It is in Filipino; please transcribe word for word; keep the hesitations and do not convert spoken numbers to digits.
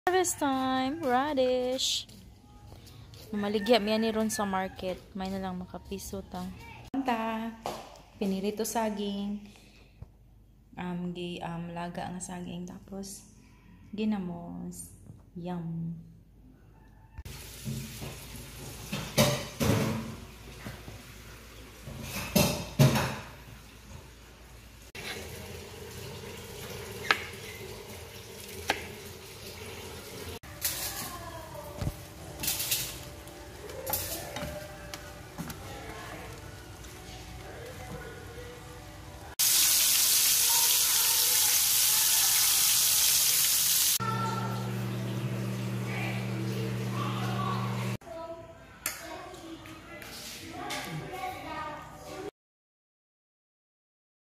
Harvest time, radish. Maligya miya ni ron sa market. May na lang makapiso ta. Ta, pinirito saging. Um, gi, um, laga ang saging. Tapos, ginamos. Yum.